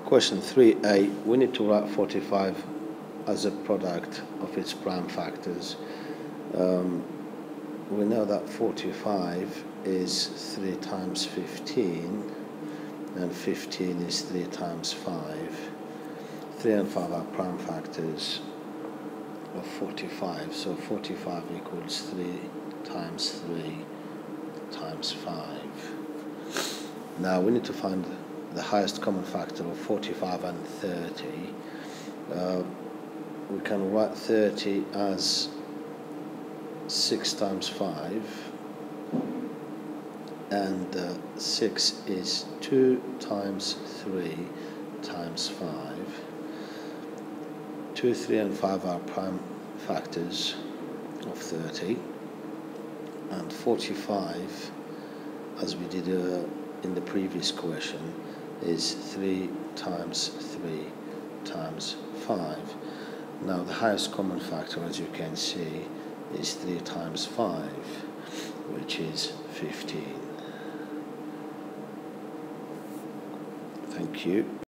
Question 3a, we need to write 45 as a product of its prime factors. We know that 45 is 3 times 15, and 15 is 3 times 5. 3 and 5 are prime factors of 45, so 45 equals 3 times 3 times 5. Now we need to find the highest common factor of 45 and 30. We can write 30 as 6 times 5, and 6 is 2 times 3 times 5. 2, 3 and 5 are prime factors of 30, and 45, as we did in the previous question, is 3 times 3 times 5. Now the highest common factor, as you can see, is 3 times 5, which is 15. Thank you.